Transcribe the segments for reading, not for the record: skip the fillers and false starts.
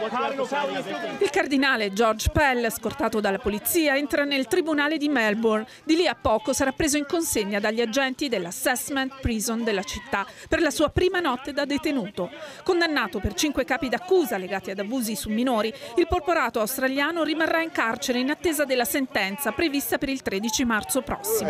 Il cardinale George Pell, scortato dalla polizia, entra nel tribunale di Melbourne. Di lì a poco sarà preso in consegna dagli agenti dell'Assessment Prison della città per la sua prima notte da detenuto. Condannato per 5 capi d'accusa legati ad abusi su minori, il porporato australiano rimarrà in carcere in attesa della sentenza prevista per il 13 marzo prossimo.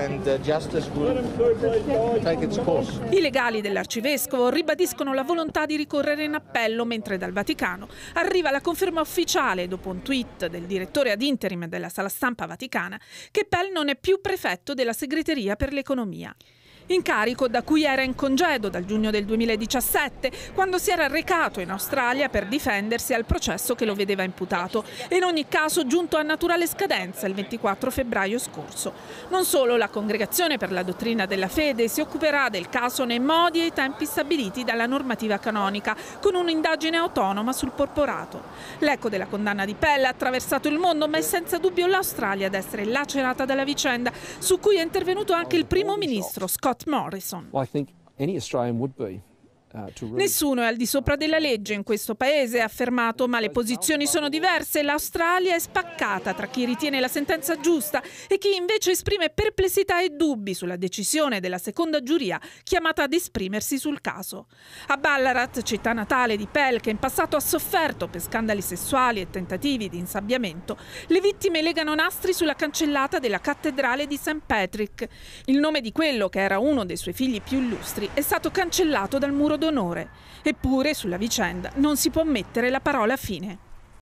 I legali dell'arcivescovo ribadiscono la volontà di ricorrere in appello, mentre dal Vaticano arriva la conferma ufficiale, dopo un tweet del direttore ad interim della sala stampa vaticana, che Pell non è più prefetto della segreteria per l'economia. Incarico da cui era in congedo dal giugno del 2017, quando si era recato in Australia per difendersi al processo che lo vedeva imputato e in ogni caso giunto a naturale scadenza il 24 febbraio scorso. Non solo, la Congregazione per la dottrina della fede si occuperà del caso nei modi e ai tempi stabiliti dalla normativa canonica, con un'indagine autonoma sul porporato. L'eco della condanna di Pell ha attraversato il mondo, ma è senza dubbio l'Australia ad essere lacerata dalla vicenda, su cui è intervenuto anche il primo ministro Scott Morrison. Nessuno è al di sopra della legge in questo paese, ha affermato, ma le posizioni sono diverse. L'Australia è spaccata tra chi ritiene la sentenza giusta e chi invece esprime perplessità e dubbi sulla decisione della seconda giuria chiamata ad esprimersi sul caso. A Ballarat, città natale di Pell, che in passato ha sofferto per scandali sessuali e tentativi di insabbiamento, le vittime legano nastri sulla cancellata della cattedrale di St. Patrick. Il nome di quello che era uno dei suoi figli più illustri è stato cancellato dal muro d'onore. Eppure sulla vicenda non si può mettere la parola fine.